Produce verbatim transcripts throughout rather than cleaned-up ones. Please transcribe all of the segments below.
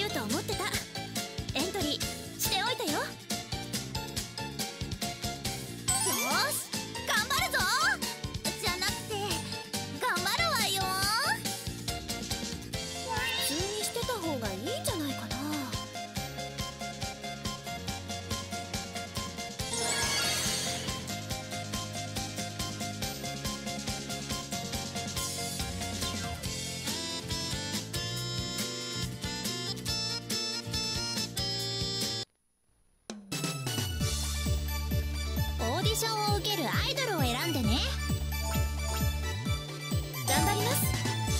ると思ってた。エントリーしておいたよ。よーし頑張るぞ。じゃなくて頑張るわよ。普通にしてた方がいいんじゃないかな。オーディションを受けるアイドルを選んでね。頑張ります。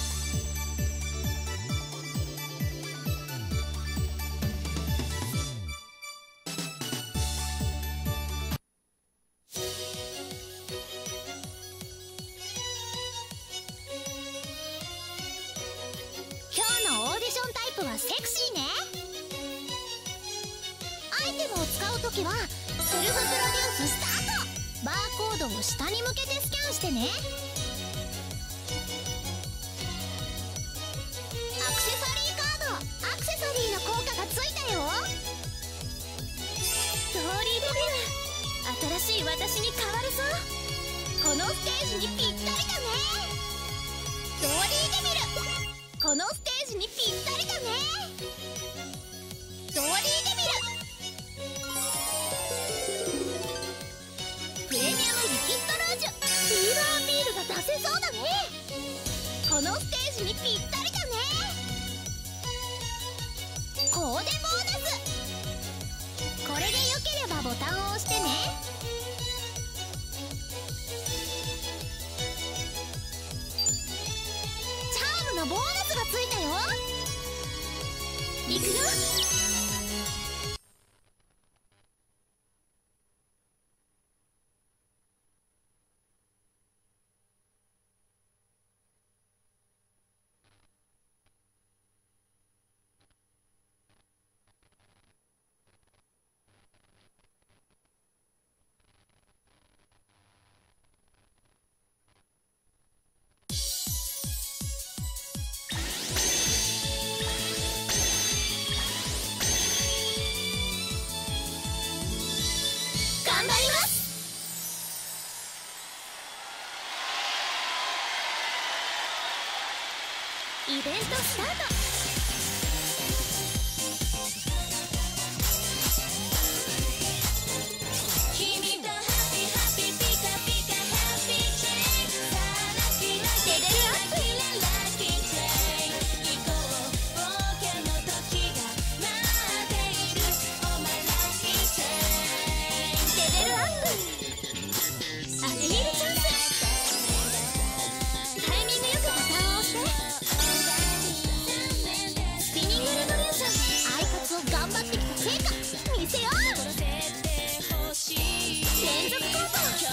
今日のオーディションタイプはセクシーね。アイテムを使うときはセルフプロデューススタート。バーコードを下に向けてスキャンしてね。アクセサリーカード、アクセサリーの効果がついたよ。ストーリーデビュー、新しい私に変わるぞ。このステージにぴったりだね。ストーリーデビュー、このステージにぴったりだね。ストーリーデビュー、プレミアムリキッドルージュ、ビーバービールが出せそうだね。このステージにぴったりだね。コーデボーナス、これでよければボタンを押してね。チャームのボーナスがついたよ。いくよ。イベントスタート。君とハッピーハッピーピカピカハッピーチェイさあラッキーラッキーレベルアップ、ラッキーチェイ行こう冒険の時が待っている。お前ラッキーチェイレベルアップ、アピールチャンス。タイミングよくボタンを押して。頑張ってきた成果見せよう。連続コンボ、レベルアップ、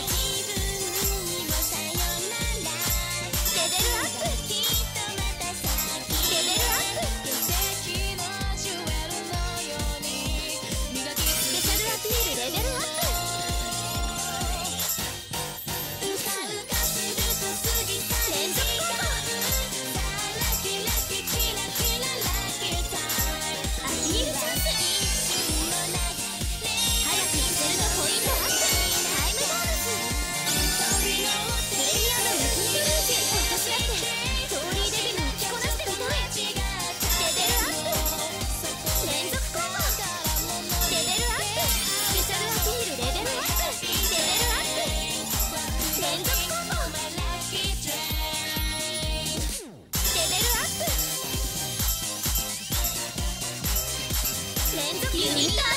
レベルアップ、スペシャルアピールレベルアップ。連続コンボ、ユニットアピールダンス。タイミングよくボタンを押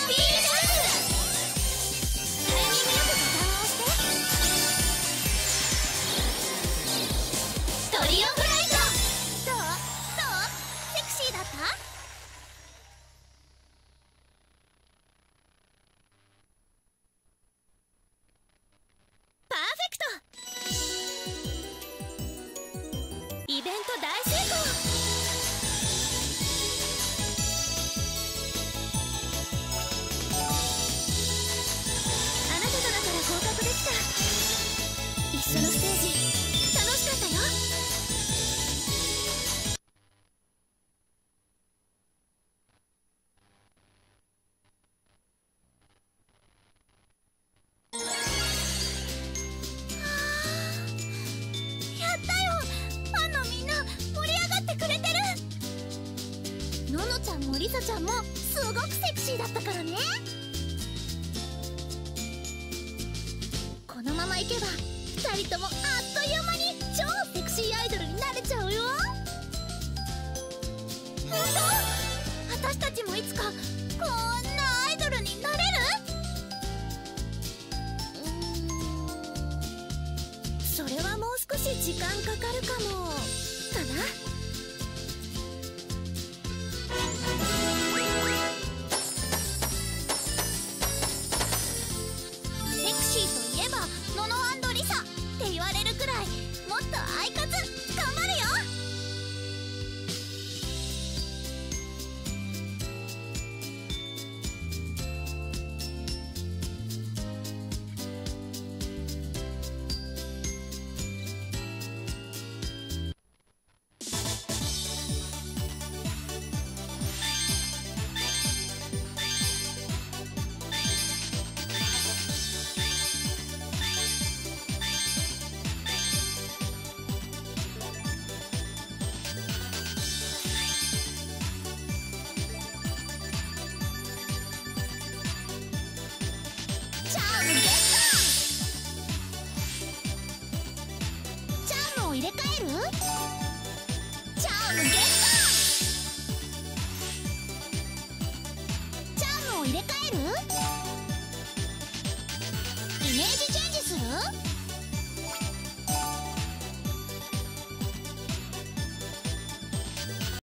して。トリオフライト、どうどうセクシーだった？パーフェクト。イベント大成功。合格できた。一緒のステージ楽しかったよ。 のちゃんもすごくセクシーだったからね。このままいけばふたりともあっという間に超セクシーアイドルになれちゃうよ。ほんと？私たちもいつかこんなアイドルになれる？うーん、それはもう少し時間かかるかもかな。セクシーといえばのの&リサって言われるくらい、もっとアイカツ頑張るよ。チャームゲット！チャームを入れ替える？チャームゲット！チャームを入れ替える？